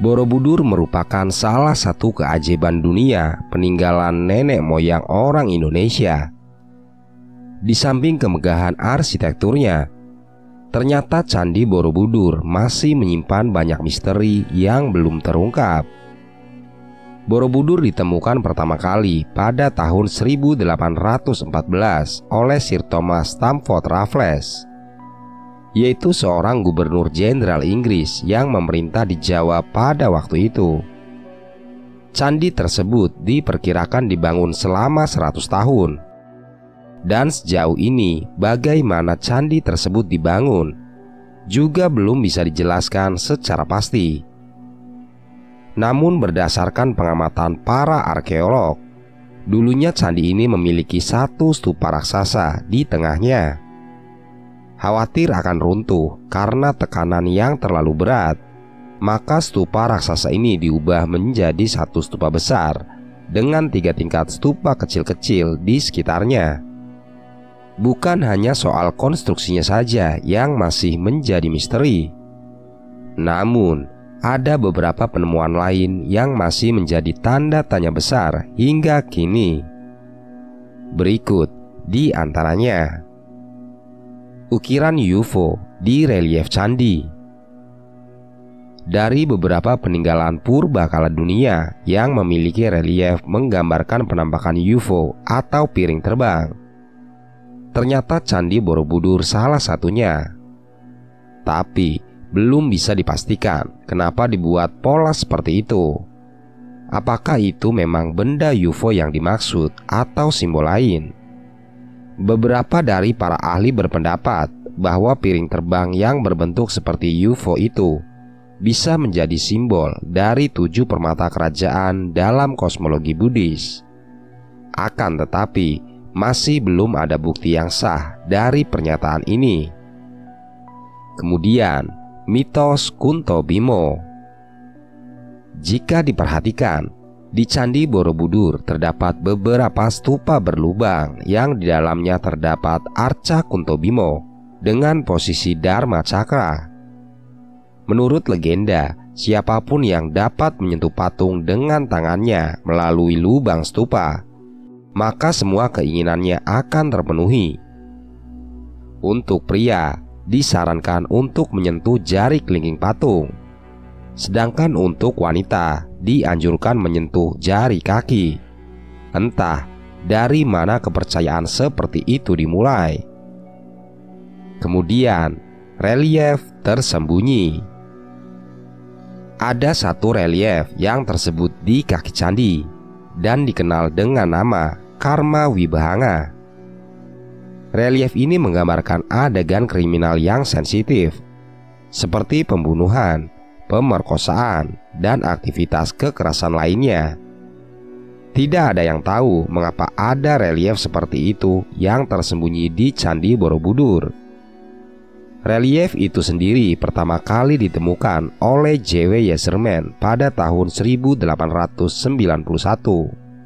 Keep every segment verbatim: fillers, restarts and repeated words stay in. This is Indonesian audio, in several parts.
Borobudur merupakan salah satu keajaiban dunia peninggalan nenek moyang orang Indonesia. Di samping kemegahan arsitekturnya, ternyata Candi Borobudur masih menyimpan banyak misteri yang belum terungkap. Borobudur ditemukan pertama kali pada tahun seribu delapan ratus empat belas oleh Sir Thomas Stamford Raffles, yaitu seorang gubernur jenderal Inggris yang memerintah di Jawa pada waktu itu. Candi tersebut diperkirakan dibangun selama seratus tahun. Dan sejauh ini bagaimana candi tersebut dibangun juga belum bisa dijelaskan secara pasti. Namun berdasarkan pengamatan para arkeolog, dulunya candi ini memiliki satu stupa raksasa di tengahnya. Khawatir akan runtuh karena tekanan yang terlalu berat, maka stupa raksasa ini diubah menjadi satu stupa besar dengan tiga tingkat stupa kecil-kecil di sekitarnya. Bukan hanya soal konstruksinya saja yang masih menjadi misteri, namun ada beberapa penemuan lain yang masih menjadi tanda tanya besar hingga kini. Berikut di antaranya: ukiran U F O di relief candi. Dari beberapa peninggalan purbakala dunia yang memiliki relief menggambarkan penampakan U F O atau piring terbang, ternyata Candi Borobudur salah satunya. Tapi belum bisa dipastikan kenapa dibuat pola seperti itu. Apakah itu memang benda U F O yang dimaksud atau simbol lain? Beberapa dari para ahli berpendapat bahwa piring terbang yang berbentuk seperti U F O itu bisa menjadi simbol dari tujuh permata kerajaan dalam kosmologi Buddhis. Akan tetapi masih belum ada bukti yang sah dari pernyataan ini. Kemudian, mitos Kunto Bimo. Jika diperhatikan, di Candi Borobudur terdapat beberapa stupa berlubang yang di dalamnya terdapat arca Kunto Bimo dengan posisi Dharma Cakra. Menurut legenda, siapapun yang dapat menyentuh patung dengan tangannya melalui lubang stupa, maka semua keinginannya akan terpenuhi. Untuk pria, disarankan untuk menyentuh jari kelingking patung, sedangkan untuk wanita dianjurkan menyentuh jari kaki. Entah dari mana kepercayaan seperti itu dimulai. Kemudian, relief tersembunyi. Ada satu relief yang tersebut di kaki candi dan dikenal dengan nama Karma Wibahanga. Relief ini menggambarkan adegan kriminal yang sensitif, seperti pembunuhan, pemerkosaan, dan aktivitas kekerasan lainnya. Tidak ada yang tahu mengapa ada relief seperti itu yang tersembunyi di Candi Borobudur. Relief itu sendiri pertama kali ditemukan oleh J W Yeserman pada tahun seribu delapan ratus sembilan puluh satu.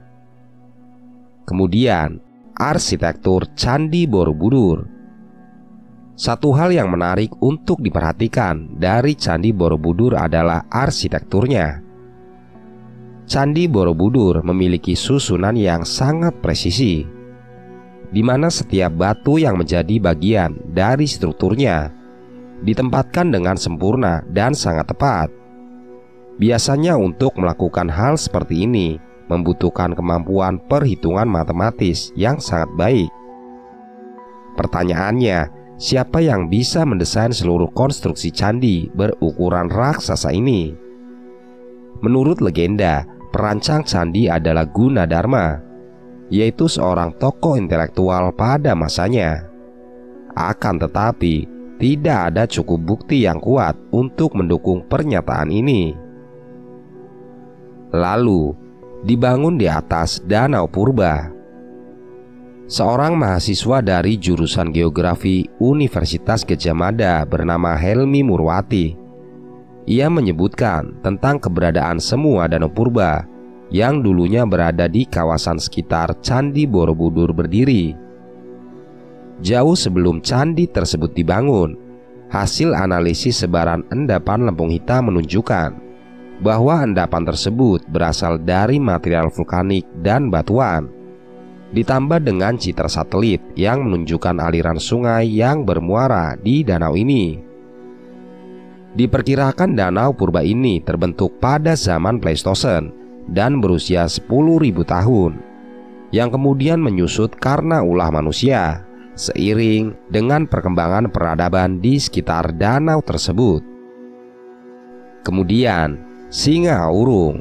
Kemudian, arsitektur Candi Borobudur. Satu hal yang menarik untuk diperhatikan dari Candi Borobudur adalah arsitekturnya. Candi Borobudur memiliki susunan yang sangat presisi, di mana setiap batu yang menjadi bagian dari strukturnya ditempatkan dengan sempurna dan sangat tepat. Biasanya untuk melakukan hal seperti ini membutuhkan kemampuan perhitungan matematis yang sangat baik. Pertanyaannya, siapa yang bisa mendesain seluruh konstruksi candi berukuran raksasa ini? Menurut legenda, perancang candi adalah Gunadarma, yaitu seorang tokoh intelektual pada masanya. Akan tetapi, tidak ada cukup bukti yang kuat untuk mendukung pernyataan ini. Lalu, dibangun di atas danau purba. Seorang mahasiswa dari jurusan geografi Universitas Gadjah Mada bernama Helmi Murwati. Ia menyebutkan tentang keberadaan semua danau purba yang dulunya berada di kawasan sekitar Candi Borobudur berdiri. Jauh sebelum candi tersebut dibangun, hasil analisis sebaran endapan lempung hitam menunjukkan bahwa endapan tersebut berasal dari material vulkanik dan batuan, ditambah dengan citra satelit yang menunjukkan aliran sungai yang bermuara di danau ini. Diperkirakan danau purba ini terbentuk pada zaman Pleistosen dan berusia sepuluh ribu tahun, yang kemudian menyusut karena ulah manusia seiring dengan perkembangan peradaban di sekitar danau tersebut. Kemudian, Singa Urung.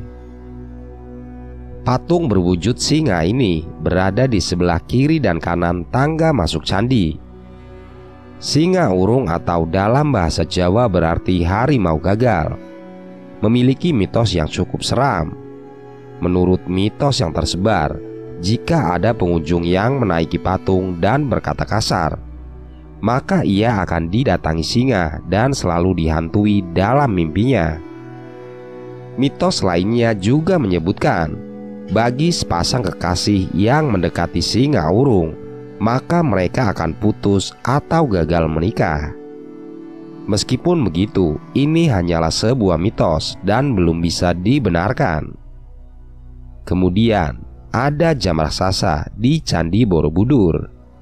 Patung berwujud singa ini berada di sebelah kiri dan kanan tangga masuk candi. Singa Urung atau dalam bahasa Jawa berarti harimau gagal, memiliki mitos yang cukup seram. Menurut mitos yang tersebar, jika ada pengunjung yang menaiki patung dan berkata kasar, maka ia akan didatangi singa dan selalu dihantui dalam mimpinya. Mitos lainnya juga menyebutkan, bagi sepasang kekasih yang mendekati Singa Urung, maka mereka akan putus atau gagal menikah. Meskipun begitu, ini hanyalah sebuah mitos dan belum bisa dibenarkan. Kemudian, ada jam raksasa di Candi Borobudur.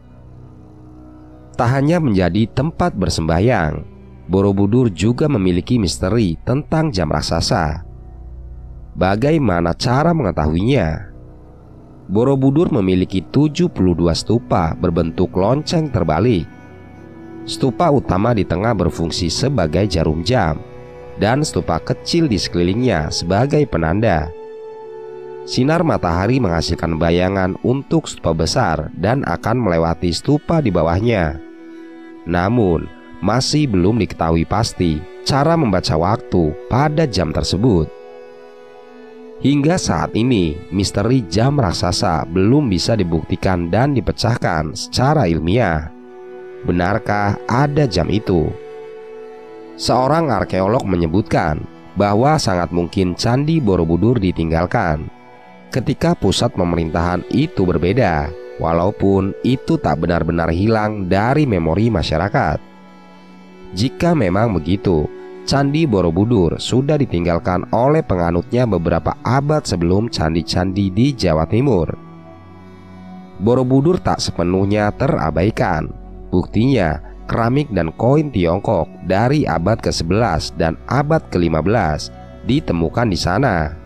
Tak hanya menjadi tempat bersembayang, Borobudur juga memiliki misteri tentang jam raksasa. Bagaimana cara mengetahuinya? Borobudur memiliki tujuh puluh dua stupa berbentuk lonceng terbalik. Stupa utama di tengah berfungsi sebagai jarum jam, dan stupa kecil di sekelilingnya sebagai penanda. Sinar matahari menghasilkan bayangan untuk stupa besar dan akan melewati stupa di bawahnya. Namun, masih belum diketahui pasti cara membaca waktu pada jam tersebut. Hingga saat ini, misteri jam raksasa belum bisa dibuktikan dan dipecahkan secara ilmiah. Benarkah ada jam itu? Seorang arkeolog menyebutkan bahwa sangat mungkin Candi Borobudur ditinggalkan ketika pusat pemerintahan itu berbeda, walaupun itu tak benar-benar hilang dari memori masyarakat. Jika memang begitu, Candi Borobudur sudah ditinggalkan oleh penganutnya beberapa abad sebelum candi-candi di Jawa Timur. Borobudur tak sepenuhnya terabaikan. Buktinya, keramik dan koin Tiongkok dari abad ke sebelas dan abad ke lima belas ditemukan di sana.